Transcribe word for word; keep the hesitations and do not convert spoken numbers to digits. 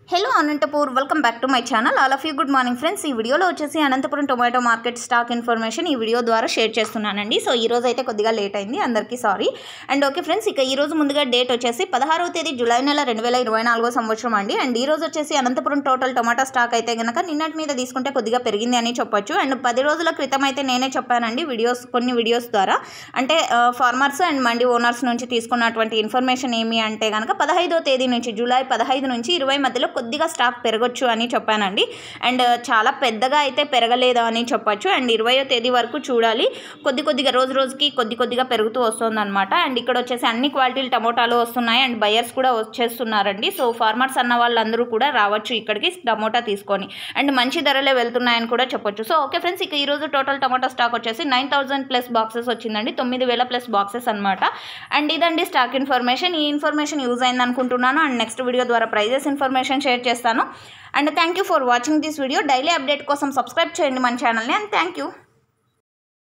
Hello Anantapur welcome back to my channel. All of you good morning friends. ఈ వీడియోలో వచ్చేసి Anantapuram tomato market stock information ఈ video ద్వారా share చేస్తున్నానండి. సో ఈ రోజు అయితే కొద్దిగా లేట్ అయింది, అందరికీ సారీ. అండ్ ఓకే ఫ్రెండ్స్, ఇక ఈ రోజు ముందుగా డేట్ వచ్చేసి పదహారవ తేదీ జూలై నెల రెండు వేల ఇరవై నాలుగో సంవత్సరం అండి. అండ్ ఈ రోజు వచ్చేసి అనంతపురం టోటల్ టొమాటో స్టాక్ అయితే కనుక నిన్నటి మీద తీసుకుంటే కొద్దిగా పెరిగింది అని చెప్పొచ్చు. అండ్ పది రోజుల క్రితం అయితే నేనే చెప్పానండి వీడియోస్ కొన్ని వీడియోస్ ద్వారా, అంటే ఫార్మర్స్ అండ్ మండి ఓనర్స్ నుంచి తీసుకున్నటువంటి ఇన్ఫర్మేషన్ ఏమి అంటే కనుక పదహైదో తేదీ నుంచి జూలై పదహైదు నుంచి ఇరవై మధ్యలో కొద్దిగా స్టాక్ పెరగొచ్చు అని చెప్పానండి. అండ్ చాలా పెద్దగా అయితే పెరగలేదు అని చెప్పొచ్చు. అండ్ ఇరవయో తేదీ వరకు చూడాలి, కొద్ది కొద్దిగా రోజు రోజుకి కొద్ది కొద్దిగా పెరుగుతూ వస్తుంది అనమాట. అండ్ ఇక్కడ వచ్చేసి అన్ని క్వాలిటీలు టమోటాలు వస్తున్నాయి అండ్ బయర్స్ కూడా వచ్చేస్తున్నారండి. సో ఫార్మర్స్ అన్న వాళ్ళందరూ కూడా రావచ్చు ఇక్కడికి టమోటా తీసుకొని, అండ్ మంచి ధరలే వెళ్తున్నాయని కూడా చెప్పొచ్చు. సో ఓకే ఫ్రెండ్స్, ఇక ఈరోజు టోటల్ టమోటా స్టాక్ వచ్చేసి నైన్ థౌసండ్ ప్లస్ బాక్సెస్ వచ్చిందండి, తొమ్మిది వేల ప్లస్ బాక్సెస్ అనమాట. అండ్ ఇదండి స్టాక్ ఇన్ఫర్మేషన్. ఈ ఇన్ఫర్మేషన్ యూజ్ అయింది అనుకుంటున్నాను. అండ్ నెక్స్ట్ వీడియో ద్వారా ప్రైజెస్ ఇన్ఫర్మేషన్ షేర్ చేస్తాను. And thank you for watching this video. Daily update కోసం సబ్స్క్రైబ్ చేయండి మన ఛానల్ని. And thank you.